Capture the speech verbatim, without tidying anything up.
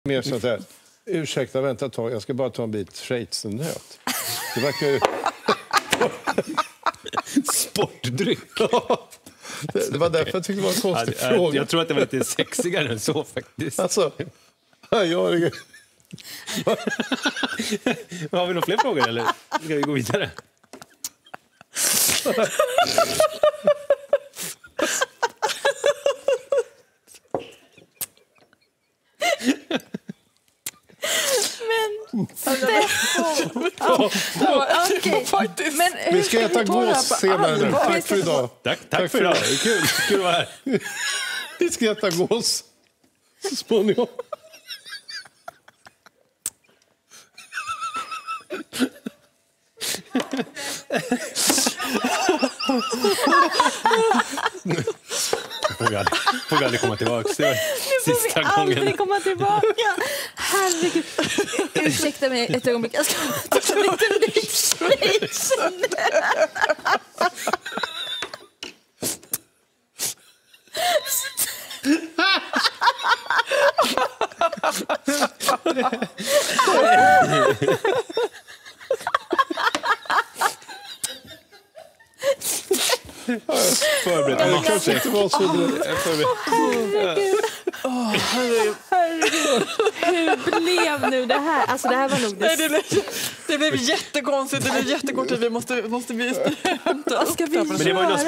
Mer sånt här. Ursäkta, vänta ett tag. Jag ska bara ta en bit schweizernöt. Det verkar ju... Sportdryck. det, det var därför jag tyckte det var en konstig ja, fråga. Jag tror att det var lite sexigare än så faktiskt. Alltså, jag har inget... Har vi några fler frågor eller ska vi gå vidare? Men Steffo. Ja, okej. Men vi ska äta gås senare nu. Tack för idag. Tack, tack, tack för idag. Det är kul. Kul att vara här. Vi ska äta gås så småningom. Får vi aldrig, får vi aldrig komma tillbaka. Det var sista nu får vi gången. aldrig komma tillbaka. Herregud. Ursäkta mig ett ögonblick. Jag ska ta en liten bit Schweiz. Förberett. Det kanske inte var så bra. Herregud. Oh, herregud. Herregud. Hur blev nu det här? Alltså det här var nog det... Nej, det, blev, det blev jättekonstigt. Det blev jättekort. Vi måste, måste vi hämta upp. Vad ska vi göra?